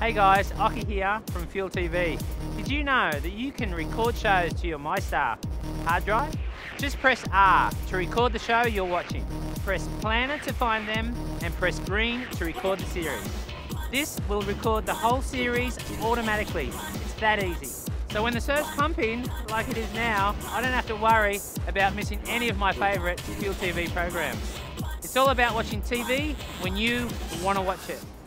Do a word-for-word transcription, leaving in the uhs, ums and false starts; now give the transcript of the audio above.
Hey guys, Occy here from Fuel T V. Did you know that you can record shows to your MyStar hard drive? Just press R to record the show you're watching. Press Planner to find them and press green to record the series. This will record the whole series automatically. It's that easy. So when the surf's pumping, like it is now, I don't have to worry about missing any of my favourite Fuel T V programs. It's all about watching T V when you want to watch it.